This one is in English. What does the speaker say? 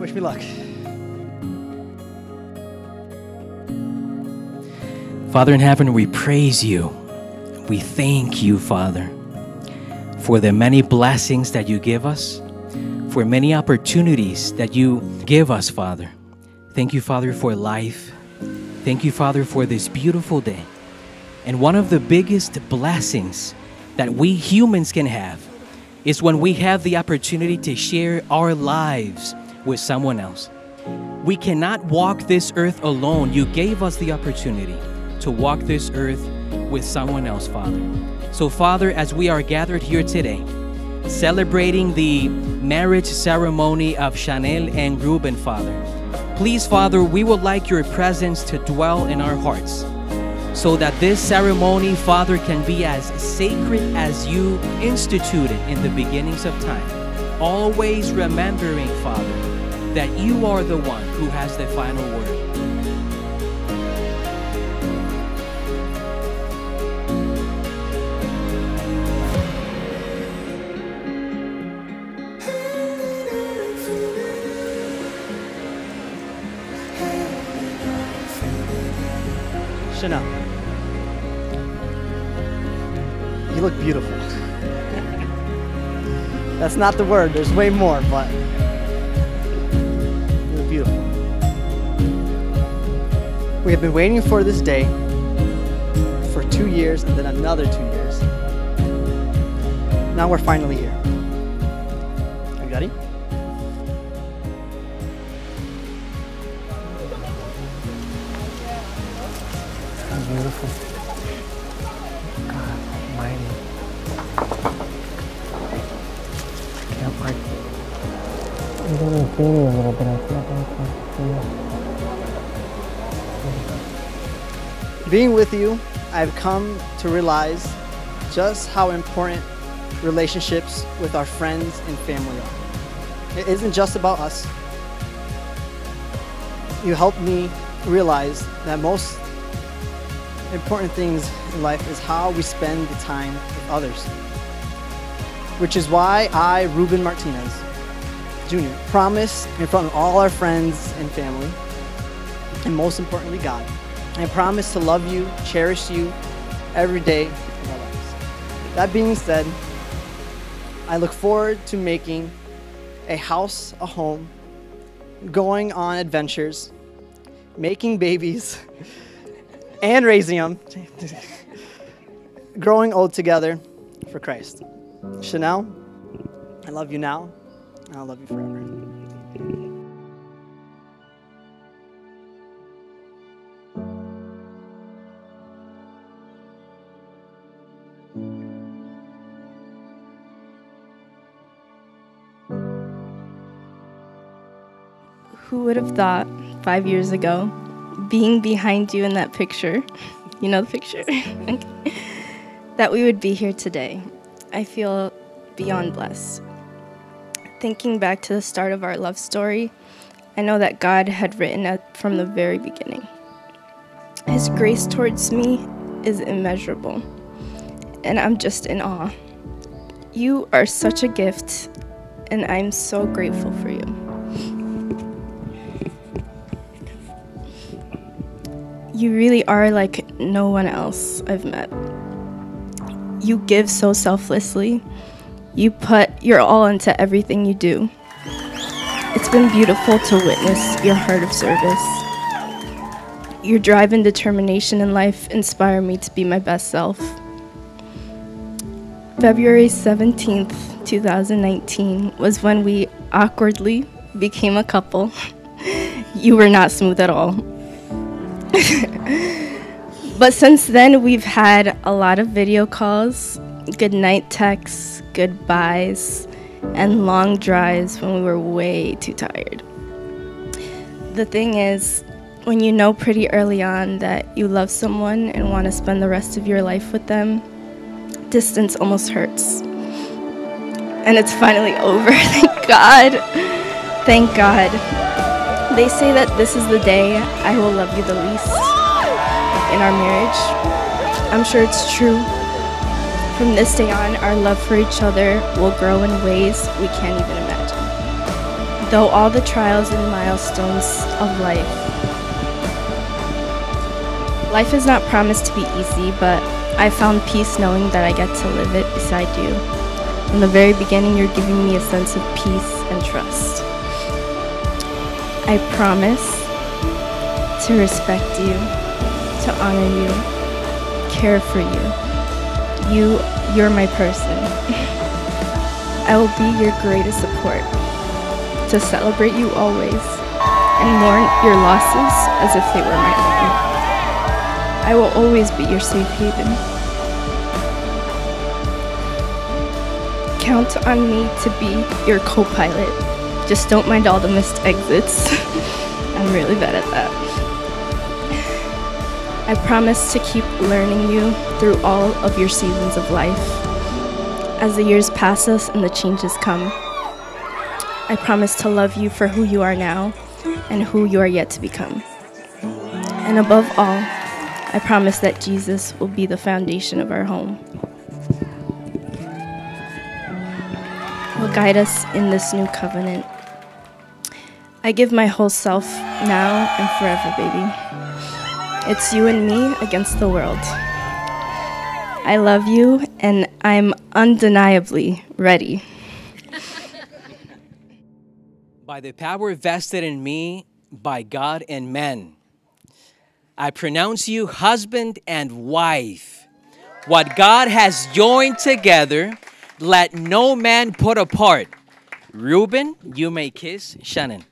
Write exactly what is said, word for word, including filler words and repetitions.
Wish me luck. Father in heaven, we praise you. We thank you, Father, for the many blessings that you give us, for many opportunities that you give us, Father. Thank you, Father, for life. Thank you, Father, for this beautiful day. And one of the biggest blessings that we humans can have is when we have the opportunity to share our lives with someone else. We cannot walk this earth alone. You gave us the opportunity to walk this earth with someone else, Father. So, Father, as we are gathered here today, celebrating the marriage ceremony of Chanel and Ruben, Father, please, Father, we would like your presence to dwell in our hearts so that this ceremony, Father, can be as sacred as you instituted in the beginnings of time. Always remembering, Father, that you are the one who has the final word. Chanel, you look beautiful. That's not the word, there's way more, but you look beautiful. We have been waiting for this day for two years and then another two years. Now we're finally here. Are you ready? Beautiful. God almighty. Can't wait. I'm getting feeling a little bit. I feel like I feel. Being with you, I've come to realize just how important relationships with our friends and family are. It isn't just about us. You helped me realize that most important things in life is how we spend the time with others. Which is why I, Ruben Martinez, Junior, promise in front of all our friends and family, and most importantly, God, I promise to love you, cherish you every day of our lives. That being said, I look forward to making a house a home, going on adventures, making babies, and raising them, growing old together for Christ. Chanel, I love you now, and I'll love you forever. Who would have thought five years ago, being behind you in that picture, you know the picture, that we would be here today? I feel beyond blessed. Thinking back to the start of our love story, I know that God had written it from the very beginning. His grace towards me is immeasurable, and I'm just in awe. You are such a gift, and I'm so grateful for you. You really are like no one else I've met. You give so selflessly. You put your all into everything you do. It's been beautiful to witness your heart of service. Your drive and determination in life inspire me to be my best self. February seventeenth, two thousand nineteen was when we awkwardly became a couple. You were not smooth at all. But since then, we've had a lot of video calls, good night texts, goodbyes, and long drives when we were way too tired. The thing is, when you know pretty early on that you love someone and want to spend the rest of your life with them, distance almost hurts. And it's finally over, thank God. Thank God. They say that this is the day I will love you the least in our marriage. I'm sure it's true. From this day on, our love for each other will grow in ways we can't even imagine. Though all the trials and milestones of life, life is not promised to be easy, but I found peace knowing that I get to live it beside you. From the very beginning, you're giving me a sense of peace and trust. I promise to respect you, to honor you, care for you. You, you're my person. I will be your greatest support, to celebrate you always, and mourn your losses as if they were my own. I will always be your safe haven. Count on me to be your co-pilot. Just don't mind all the missed exits. I'm really bad at that. I promise to keep learning you through all of your seasons of life. As the years pass us and the changes come, I promise to love you for who you are now and who you are yet to become. And above all, I promise that Jesus will be the foundation of our home. Will guide us in this new covenant. I give my whole self now and forever, baby. It's you and me against the world. I love you, and I'm undeniably ready. By the power vested in me by God and men, I pronounce you husband and wife. What God has joined together, let no man put apart. Reuben, you may kiss Shannon.